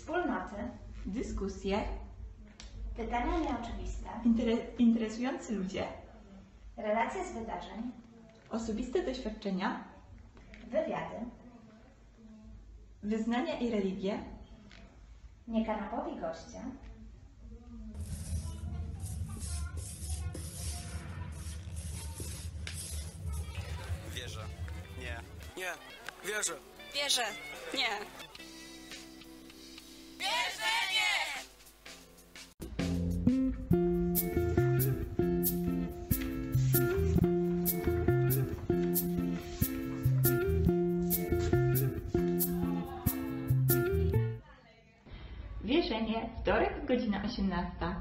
wspólnoty, dyskusje, pytania nieoczywiste, interesujący ludzie, relacje z wydarzeń, osobiste doświadczenia, wywiady, wyznania i religie, niekanapowi goście, Wierzę. Nie. Nie. Wierzę. Wierzę. Nie. Wierzę, nie! wierzenie, wtorek, godzina 18.